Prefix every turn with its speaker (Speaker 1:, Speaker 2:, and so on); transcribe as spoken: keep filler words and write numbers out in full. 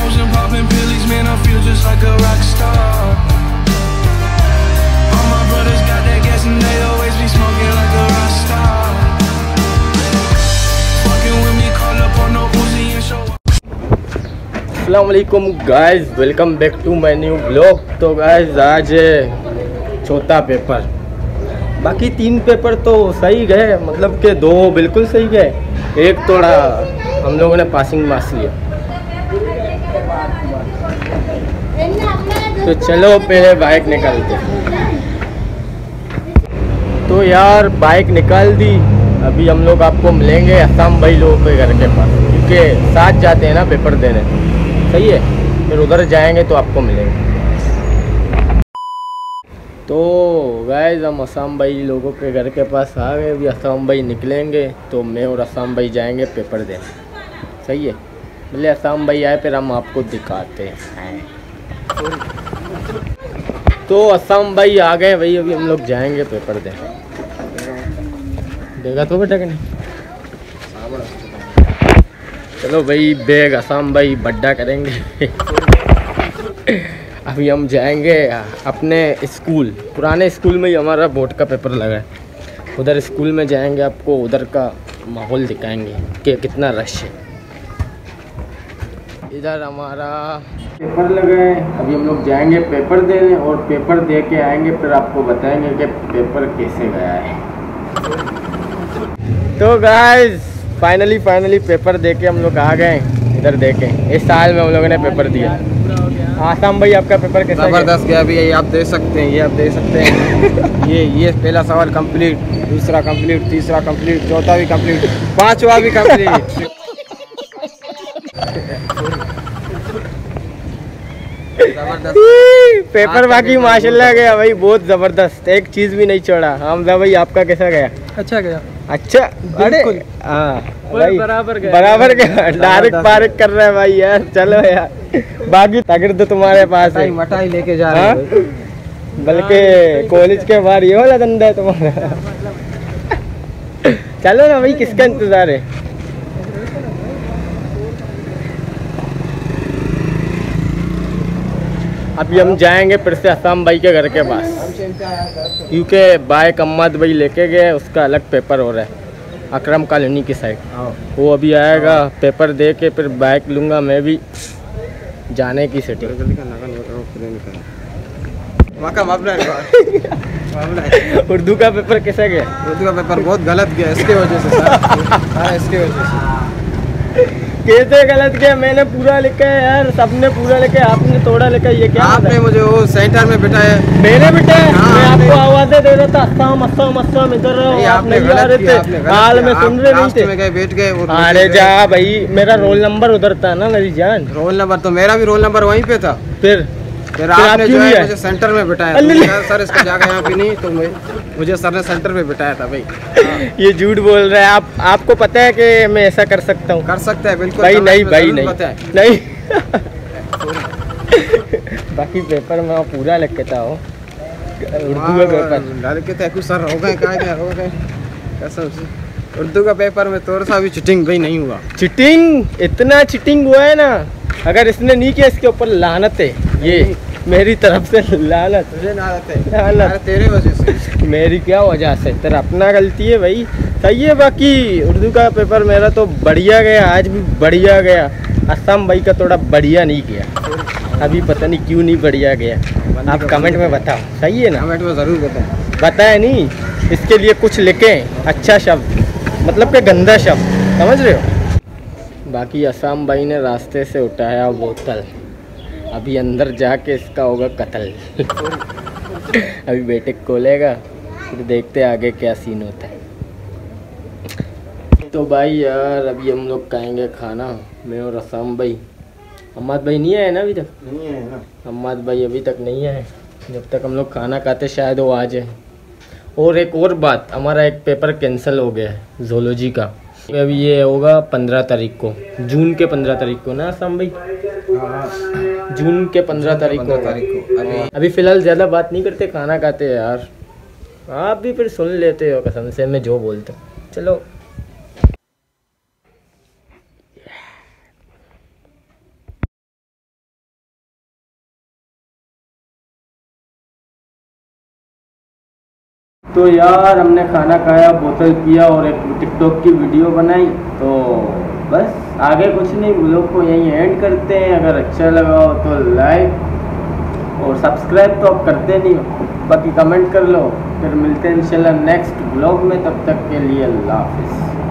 Speaker 1: bones and popping pillies, man, I feel just like a rock star. All my brothers got that gas and they always be smoking like a rock star. Fucking with me, call up on no Uzi and show up.
Speaker 2: अस्सलाम वालेकुम guys, welcome back to my new blog. तो guys आज चौथा paper, बाकी तीन paper तो सही गए, मतलब कि दो बिल्कुल सही गए, एक थोड़ा हम लोगों ने पासिंग मार्क्स लिया। तो चलो पहले बाइक निकालते। तो यार बाइक निकाल दी, अभी हम लोग आपको मिलेंगे असम भाई लोगों के घर के पास, क्योंकि साथ जाते हैं ना पेपर देने, सही है। फिर उधर जाएंगे तो आपको मिलेंगे। तो गाइस हम असम भाई लोगों के घर के पास आ गए, अभी असम भाई निकलेंगे तो मैं और असम भाई जाएंगे पेपर देने, सही है। बोले असम भाई आए फिर हम आपको दिखाते हैं। तो असम भाई आ गए भाई, अभी हम लोग जाएंगे पेपर देने। देगा तो बेटा कि नहीं? चलो भाई बैग असम भाई बड्डा करेंगे। अभी हम जाएंगे अपने स्कूल, पुराने स्कूल में ही हमारा बोर्ड का पेपर लगा है, उधर स्कूल में जाएंगे, आपको उधर का माहौल दिखाएंगे कि कितना रश है। इधर हमारा पेपर लगा है, अभी हम लोग जाएंगे पेपर देने और पेपर दे के आएंगे, फिर आपको बताएंगे कि पेपर कैसे गया है। तो गाइस फाइनली फाइनली पेपर दे के हम लोग आ गए, इधर देखें इस साल में हम लोगों ने पेपर दिया। आसाम भाई आपका पेपर कैसा?
Speaker 3: ज़बरदस्त गया अभी, ये आप दे सकते हैं, ये आप दे सकते हैं। ये ये पहला सवाल कंप्लीट, दूसरा कंप्लीट, तीसरा कंप्लीट, चौथा भी कंप्लीट, पांचवा भी कंप्लीट।
Speaker 2: पेपर बाकी माशाल्लाह गया भाई, बहुत ज़बरदस्त, एक चीज़ भी नहीं छोड़ा। हमजा भाई आपका कैसा गया?
Speaker 3: अच्छा गया।
Speaker 2: अच्छा, अरे हाँ भाई
Speaker 3: बराबर गया,
Speaker 2: बराबर गया, डायरेक्ट पारिक कर रहा है भाई यार। चलो यार, बाकी तगड़ तो तुम्हारे पास है,
Speaker 3: मटाई लेके जा रहे हैं,
Speaker 2: बल्कि कॉलेज के बाहर ये वाला धंधा है तुम्हारा। चलो ना भाई, किसका इंतजार है? अभी हम जाएंगे फिर से असम भाई के घर के पास, क्योंकि बाइक अम्मद भाई लेके गए, उसका अलग पेपर हो रहा है अकरम कॉलोनी की साइड। वो अभी आएगा, पेपर दे के फिर बाइक लूँगा मैं भी जाने की सेटिंग। उर्दू का पेपर कैसा गया?
Speaker 3: उर्दू का पेपर बहुत गलत गया, इसके वजह से सर। हाँ, इसके वजह से।
Speaker 2: कैसे गलत गया? मैंने पूरा लिखा है यार, सबने पूरा लिखा है, आपने थोड़ा लिखा है। ये क्या
Speaker 3: आपने मुझे वो सेंटर में बिठाया?
Speaker 2: मैंने बिठाया? मैं आपको आवाजें दे रहा था, असम असम असम, इधर आप नहीं आ रहे थे, हाल में सुन रहे नहीं थे।
Speaker 3: बैठ गए।
Speaker 2: अरे जा भाई, मेरा रोल नंबर उधर था ना मेरी जान।
Speaker 3: रोल नंबर तो मेरा भी रोल नंबर वहीं पे था।
Speaker 2: फिर
Speaker 3: फिर आपने जो है मुझे सेंटर में बिठाया। सर इसका जगह यहाँ पे नहीं, तो मुझे सर ने सेंटर में बिठाया था भाई।
Speaker 2: ये झूठ बोल रहा है। आप आपको पता है कि मैं ऐसा कर सकता हूँ?
Speaker 3: कर सकता है बिल्कुल
Speaker 2: भाई। नहीं भाई नहीं नहीं। बाकी पेपर में पूरा लिख के था, उर्दू का पेपर
Speaker 3: लिख के था। कुछ सर हो गए, कहाँ गए हो गए कसम से। उर्दू का पेपर में थोड़ा सा भी चीटिंग भाई नहीं हुआ।
Speaker 2: चीटिंग? इतना चीटिंग हुआ है ना, अगर इसने नहीं किया इसके ऊपर लानत है, ये मेरी तरफ से लानत।
Speaker 3: तुझे लानत है, लानत तेरे वजह से।
Speaker 2: मेरी क्या वजह से? तेरा अपना गलती है भाई, सही है। बाकी उर्दू का पेपर मेरा तो बढ़िया गया, आज भी बढ़िया गया। असम भाई का थोड़ा बढ़िया नहीं गया, अभी पता नहीं क्यों नहीं बढ़िया गया। आप कमेंट में बताओ, सही है ना?
Speaker 3: कमेंट में ज़रूर बताएं।
Speaker 2: बताए नहीं, इसके लिए कुछ लिखें, अच्छा शब्द, मतलब कि गंदा शब्द, समझ रहे हो? बाकी असम भाई ने रास्ते से उठाया बोतल, अभी अंदर जाके इसका होगा कत्ल। अभी बेटे खोलेगा, फिर देखते आगे क्या सीन होता है। तो भाई यार अभी हम लोग खाएंगे खाना, मैं और असम भाई। अम्मद भाई नहीं आए ना अभी तक?
Speaker 3: नहीं है ना,
Speaker 2: अम्मद भाई अभी तक नहीं आए। जब तक हम लोग खाना खाते शायद वो आ जाए। और एक और बात, हमारा एक पेपर कैंसिल हो गया है ज़ूलॉजी का। अभी ये होगा पंद्रह तारीख को, जून के पंद्रह तारीख को ना असम भाई? जून के पंद्रह तारीख को तारीख को अभी अभी फ़िलहाल ज़्यादा बात नहीं करते, खाना खाते हैं यार। आप भी फिर सुन लेते हो कसम से मैं जो बोलता हूँ। चलो तो यार हमने खाना खाया, बोतल पिया और एक टिकटॉक की वीडियो बनाई। तो बस आगे कुछ नहीं, व्लॉग को यहीं एंड करते हैं। अगर अच्छा लगा हो तो लाइक और सब्सक्राइब तो आप करते नहीं हो, बाकी कमेंट कर लो। फिर मिलते हैं इंशाल्लाह नेक्स्ट व्लॉग में, तब तक के लिए अल्लाह हाफिज़।